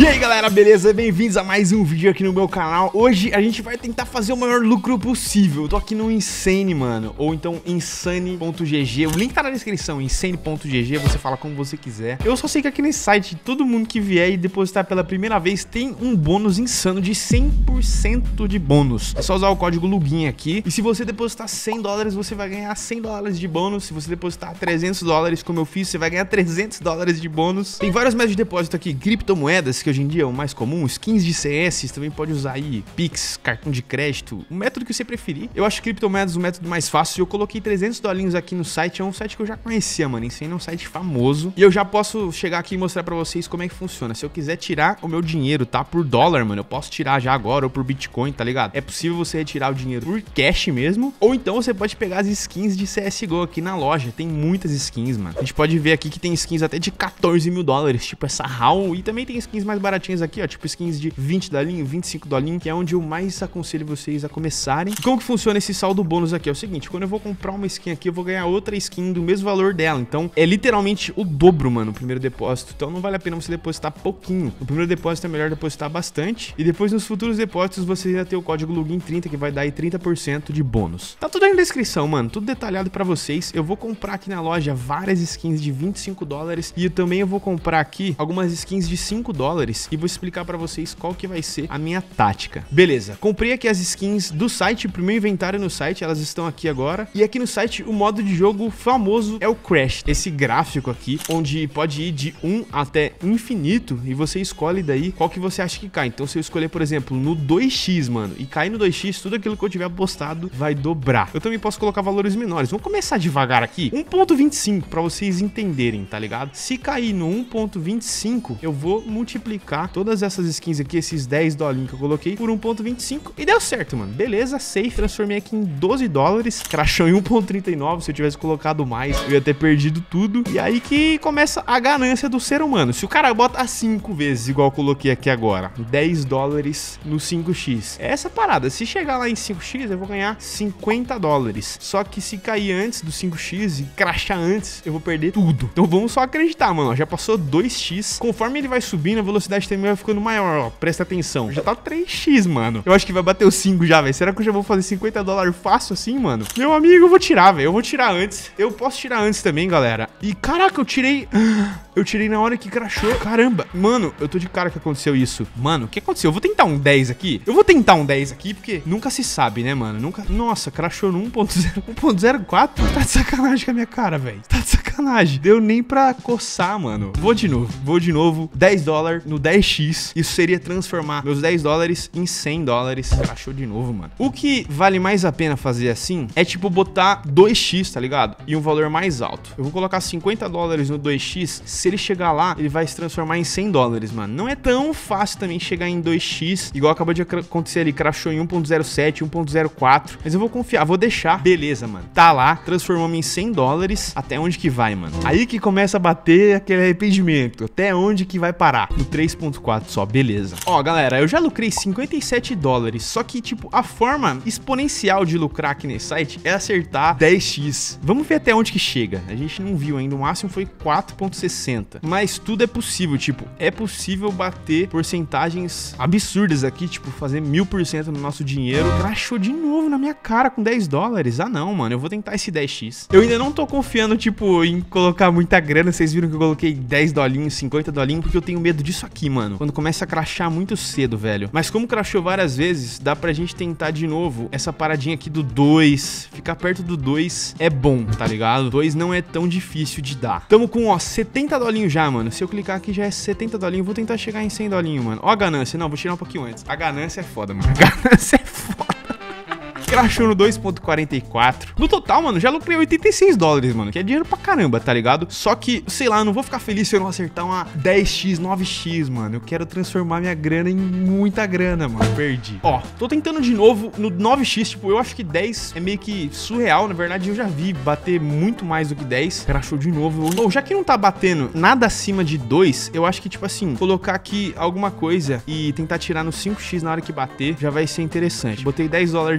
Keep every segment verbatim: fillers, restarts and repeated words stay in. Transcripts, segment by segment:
E aí galera, beleza? Bem-vindos a mais um vídeo aqui no meu canal. Hoje a gente vai tentar fazer o maior lucro possível. Eu tô aqui no Insane, mano, ou então insane ponto g g. O link tá na descrição, insane ponto g g, você fala como você quiser. Eu só sei que aqui nesse site, todo mundo que vier e depositar pela primeira vez tem um bônus insano de cem por cento de bônus. É só usar o código LUGIN aqui. E se você depositar cem dólares, você vai ganhar cem dólares de bônus. Se você depositar trezentos dólares, como eu fiz, você vai ganhar trezentos dólares de bônus. Tem vários métodos de depósito aqui, criptomoedas, que hoje em dia é o mais comum, skins de C S, você também pode usar aí Pix, cartão de crédito, o método que você preferir. Eu acho criptomoedas o método mais fácil. Eu coloquei trezentos dolinhos aqui no site, é um site que eu já conhecia, mano. Insane é um site famoso. E eu já posso chegar aqui e mostrar pra vocês como é que funciona. Se eu quiser tirar o meu dinheiro, tá? Por dólar, mano, eu posso tirar já agora, ou por Bitcoin, tá ligado? É possível você retirar o dinheiro por cash mesmo, ou então você pode pegar as skins de C S G O aqui na loja. Tem muitas skins, mano. A gente pode ver aqui que tem skins até de quatorze mil dólares, tipo essa H A W, e também tem skins mais baratinhas aqui, ó, tipo skins de vinte dolinho, vinte e cinco dolinho, que é onde eu mais aconselho vocês a começarem. E como que funciona esse saldo bônus aqui? É o seguinte, quando eu vou comprar uma skin aqui, eu vou ganhar outra skin do mesmo valor dela. Então, é literalmente o dobro, mano, o primeiro depósito. Então, não vale a pena você depositar pouquinho. No primeiro depósito é melhor depositar bastante. E depois, nos futuros depósitos, você ainda tem o código LUGIN trinta, que vai dar aí trinta por cento de bônus. Tá tudo aí na descrição, mano. Tudo detalhado pra vocês. Eu vou comprar aqui na loja várias skins de vinte e cinco dólares. E eu também eu vou comprar aqui algumas skins de cinco dólares. E vou explicar pra vocês qual que vai ser a minha tática. Beleza, comprei aqui as skins do site, pro meu inventário no site, elas estão aqui agora. E aqui no site, o modo de jogo famoso é o Crash. Esse gráfico aqui, onde pode ir de um até infinito, e você escolhe daí qual que você acha que cai. Então, se eu escolher, por exemplo, no dois x, mano, e cair no dois x, tudo aquilo que eu tiver apostado vai dobrar. Eu também posso colocar valores menores. Vamos começar devagar aqui. um ponto vinte e cinco, pra vocês entenderem, tá ligado? Se cair no um ponto vinte e cinco, eu vou multiplicar todas essas skins aqui, esses dez dolinhos que eu coloquei, por um ponto vinte e cinco, e deu certo, mano. Beleza, safe, transformei aqui em doze dólares, crashou em um ponto trinta e nove. Se eu tivesse colocado mais, eu ia ter perdido tudo. E aí que começa a ganância do ser humano. Se o cara bota cinco vezes, igual eu coloquei aqui agora, dez dólares no cinco x, é essa parada. Se chegar lá em cinco x, eu vou ganhar cinquenta dólares. Só que se cair antes do cinco x e crashar antes, eu vou perder tudo. Então vamos só acreditar, mano. Já passou dois x. Conforme ele vai subindo, a velocidade também vai ficando maior, ó. Presta atenção. Já tá três x, mano. Eu acho que vai bater o cinco já, velho. Será que eu já vou fazer cinquenta dólares fácil assim, mano? Meu amigo, eu vou tirar, velho. Eu vou tirar antes. Eu posso tirar antes também, galera. E caraca, eu tirei... Eu tirei na hora que crashou. Caramba. Mano, eu tô de cara que aconteceu isso. Mano, o que aconteceu? Eu vou tentar um dez aqui. Eu vou tentar um dez aqui, porque nunca se sabe, né, mano? Nunca... Nossa, crashou no um ponto zero quatro. Tá de sacanagem com a minha cara, velho. Tá de sacanagem. Deu nem pra coçar, mano. Vou de novo. Vou de novo. dez dólares no dez x. Isso seria transformar meus dez dólares em cem dólares. Crashou de novo, mano. O que vale mais a pena fazer assim é tipo botar dois x, tá ligado? E um valor mais alto. Eu vou colocar cinquenta dólares no dois x. Se ele chegar lá, ele vai se transformar em cem dólares, mano. Não é tão fácil também chegar em dois x, igual acabou de acontecer ali, crashou em um ponto zero sete, um ponto zero quatro, mas eu vou confiar, vou deixar. Beleza, mano. Tá lá, transformamos em cem dólares. Até onde que vai, mano? Aí que começa a bater aquele arrependimento. Até onde que vai parar? No três ponto quatro só, beleza. Ó, galera, eu já lucrei cinquenta e sete dólares, só que, tipo, a forma exponencial de lucrar aqui nesse site é acertar dez x. Vamos ver até onde que chega. A gente não viu ainda, o máximo foi quatro ponto sessenta. Mas tudo é possível, tipo, é possível bater porcentagens absurdas aqui, tipo, fazer mil por cento no nosso dinheiro. Crashou de novo na minha cara com dez dólares. Ah, não, mano, eu vou tentar esse dez x. Eu ainda não tô confiando, tipo, em colocar muita grana. Vocês viram que eu coloquei dez dolinhos, cinquenta dolinhos, porque eu tenho medo disso aqui, mano. Quando começa a crashar muito cedo, velho. Mas como crashou várias vezes, dá pra gente tentar de novo essa paradinha aqui do dois. Ficar perto do dois é bom, tá ligado? dois não é tão difícil de dar. Tamo com, ó, setenta dolinhos já, mano. Se eu clicar aqui já é setenta dolinhos. Vou tentar chegar em cem dolinhos, mano. Ó a ganância. Não, vou tirar um pouquinho antes. A ganância é foda, mano. A ganância é foda. Crashou no dois ponto quarenta e quatro. No total, mano, já lucrei oitenta e seis dólares, mano, que é dinheiro pra caramba, tá ligado? Só que, sei lá, eu não vou ficar feliz se eu não acertar uma dez x, nove x, mano. Eu quero transformar minha grana em muita grana, mano. Perdi. Ó, tô tentando de novo no nove x, tipo, eu acho que dez é meio que surreal. Na verdade, eu já vi bater muito mais do que dez. Crashou de novo. Ou já que não tá batendo nada acima de dois, eu acho que, tipo assim, colocar aqui alguma coisa e tentar tirar no cinco x na hora que bater, já vai ser interessante. Botei dez dólares de novo com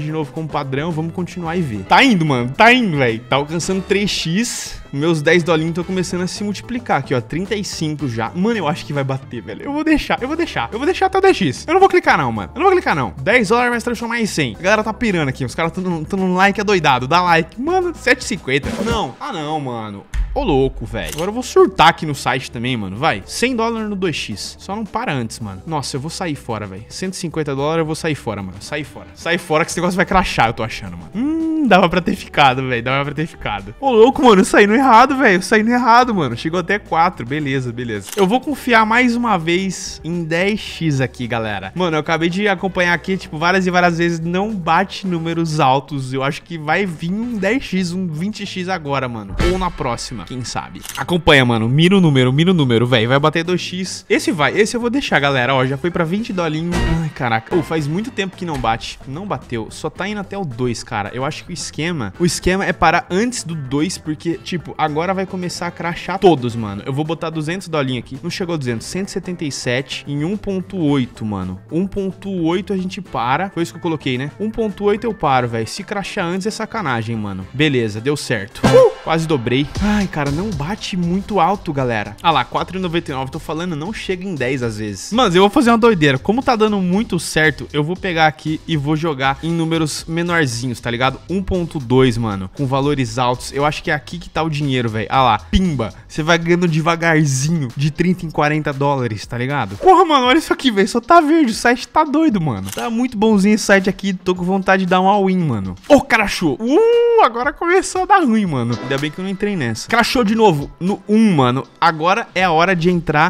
como padrão, vamos continuar e ver. Tá indo, mano, tá indo, velho. Tá alcançando três x. Meus dez dolinhos estão começando a se multiplicar aqui, ó. trinta e cinco já. Mano, eu acho que vai bater, velho. Eu vou deixar, eu vou deixar. Eu vou deixar até o dez x. Eu não vou clicar não, mano. Eu não vou clicar não. dez dólares vai se transformar em cem. A galera tá pirando aqui. Os caras tão no like adoidado. Dá like. Mano, sete e cinquenta. Não. Ah, não, mano. Ô, louco, velho. Agora eu vou surtar aqui no site também, mano. Vai. cem dólares no dois x. Só não para antes, mano. Nossa, eu vou sair fora, velho. cento e cinquenta dólares eu vou sair fora, mano. Sair fora. Sair fora que esse negócio vai crashar, eu tô achando, mano. Hum, dava pra ter ficado, velho. Dava pra ter ficado. Ô, louco, mano. Eu saí no errado, velho. Eu saí no errado, mano. Chegou até quatro. Beleza, beleza. Eu vou confiar mais uma vez em dez x aqui, galera. Mano, eu acabei de acompanhar aqui, tipo, várias e várias vezes. Não bate números altos. Eu acho que vai vir um dez x, um vinte x agora, mano. Ou na próxima, quem sabe. Acompanha, mano. Mira o número, mira o número, velho. Vai bater dois x. Esse vai, esse eu vou deixar, galera. Ó, já foi pra vinte dolinhos. Ai, caraca. Oh, faz muito tempo que não bate. Não bateu. Só tá indo até o dois, cara. Eu acho que o esquema... O esquema é parar antes do dois, porque, tipo, agora vai começar a crashar todos, mano. Eu vou botar duzentos dolinhos aqui. Não chegou a duzentos. cento e setenta e sete em um ponto oito, mano. um ponto oito a gente para. Foi isso que eu coloquei, né? um ponto oito eu paro, velho. Se crashar antes é sacanagem, mano. Beleza, deu certo. Uh! Quase dobrei. Ai, cara, não bate muito alto, galera. Ah lá, quatro e noventa e nove. Tô falando, não chega em dez às vezes. Mas eu vou fazer uma doideira. Como tá dando muito certo, eu vou pegar aqui e vou jogar em números menorzinhos, tá ligado? um ponto dois, mano. Com valores altos. Eu acho que é aqui que tá o dinheiro, velho. Ah lá, pimba. Você vai ganhando devagarzinho de trinta em quarenta dólares, tá ligado? Porra, mano, olha isso aqui, velho. Só tá verde. O site tá doido, mano. Tá muito bonzinho esse site aqui. Tô com vontade de dar um all-in, mano. Ô, oh, crashou. Uh, agora começou a dar ruim, mano. Ainda bem que eu não entrei nessa. Crashou de novo no um, mano. Agora é a hora de entrar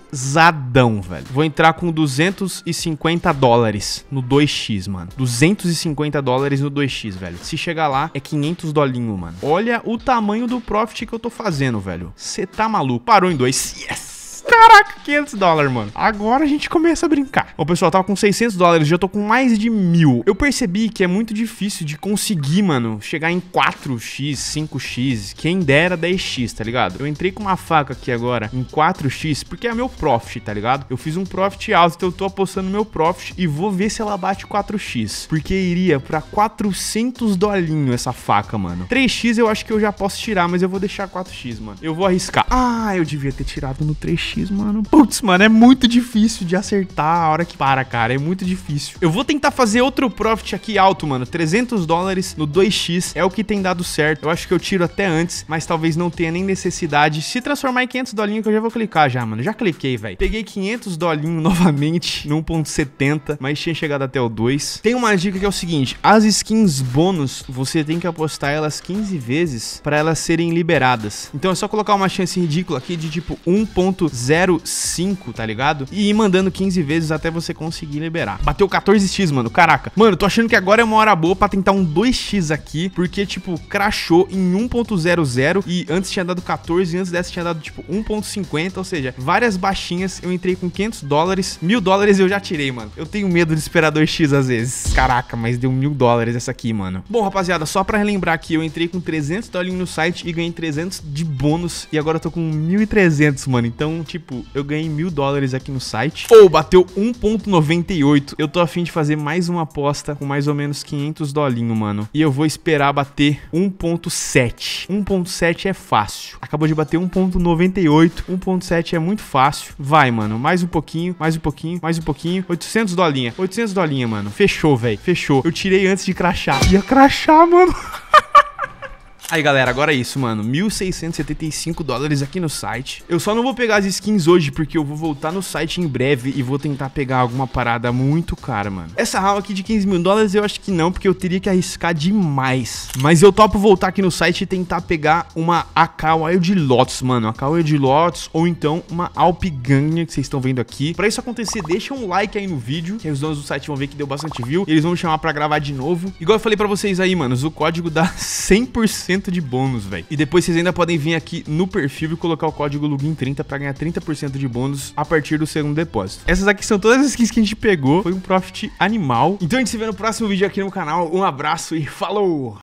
pesadão, velho. Vou entrar com duzentos e cinquenta dólares no dois x, mano. duzentos e cinquenta dólares no dois x, velho. Se chegar lá, é quinhentos dolinho, mano. Olha o tamanho do profit que eu tô fazendo, velho. Você tá maluco. Parou em dois. Yes! Caraca, quinhentos dólares, mano. Agora a gente começa a brincar. Ô, pessoal, tava com seiscentos dólares, já tô com mais de mil. Eu percebi que é muito difícil de conseguir, mano, chegar em quatro x, cinco x, quem dera dez x, tá ligado? Eu entrei com uma faca aqui agora em quatro x, porque é meu profit, tá ligado? Eu fiz um profit alto, então eu tô apostando no meu profit e vou ver se ela bate quatro x, porque iria pra quatrocentos dolinho essa faca, mano. três x eu acho que eu já posso tirar, mas eu vou deixar quatro x, mano. Eu vou arriscar. Ah, eu devia ter tirado no três x, mano. Putz, mano, é muito difícil de acertar a hora que para, cara. É muito difícil. Eu vou tentar fazer outro profit aqui alto, mano. trezentos dólares no dois x é o que tem dado certo. Eu acho que eu tiro até antes, mas talvez não tenha nem necessidade. Se transformar em quinhentos dolinhos que eu já vou clicar já, mano. Já cliquei, velho. Peguei quinhentos dolinhos novamente no um ponto setenta, mas tinha chegado até o dois. Tem uma dica que é o seguinte: as skins bônus, você tem que apostar elas quinze vezes para elas serem liberadas. Então é só colocar uma chance ridícula aqui de tipo um ponto zero cinco, tá ligado? E ir mandando quinze vezes até você conseguir liberar. Bateu quatorze x, mano. Caraca. Mano, tô achando que agora é uma hora boa pra tentar um dois x aqui, porque, tipo, crashou em um ponto zero zero e antes tinha dado quatorze e antes dessa tinha dado, tipo, um ponto cinquenta, ou seja, várias baixinhas. Eu entrei com quinhentos dólares. Mil dólares eu já tirei, mano. Eu tenho medo de esperar dois x às vezes. Caraca, mas deu mil dólares essa aqui, mano. Bom, rapaziada, só pra relembrar aqui, eu entrei com trezentos dólares no site e ganhei trezentos de bônus e agora eu tô com mil e trezentos, mano. Então, tipo, eu ganhei mil dólares aqui no site. Ou oh, bateu um ponto noventa e oito. Eu tô a fim de fazer mais uma aposta com mais ou menos quinhentos dolinho, mano. E eu vou esperar bater um ponto sete. um ponto sete é fácil. Acabou de bater um ponto noventa e oito. um ponto sete é muito fácil. Vai, mano. Mais um pouquinho, mais um pouquinho, mais um pouquinho. oitocentos dolinha. oitocentos dolinha, mano. Fechou, velho. Fechou. Eu tirei antes de crashar. Ia crashar, mano. Aí, galera, agora é isso, mano. mil seiscentos e setenta e cinco dólares aqui no site. Eu só não vou pegar as skins hoje, porque eu vou voltar no site em breve e vou tentar pegar alguma parada muito cara, mano. Essa haul aqui de quinze mil dólares eu acho que não, porque eu teria que arriscar demais. Mas eu topo voltar aqui no site e tentar pegar uma A K Wild Lotus, mano. A K Wild Lotus ou então uma Alp Ganha, que vocês estão vendo aqui. Pra isso acontecer, deixa um like aí no vídeo, que os donos do site vão ver que deu bastante view. E eles vão me chamar pra gravar de novo. Igual eu falei pra vocês aí, mano, o código dá cem por cento de bônus, velho. E depois vocês ainda podem vir aqui no perfil e colocar o código login trinta pra ganhar trinta por cento de bônus a partir do segundo depósito. Essas aqui são todas as skins que a gente pegou. Foi um profit animal. Então a gente se vê no próximo vídeo aqui no canal. Um abraço e falou!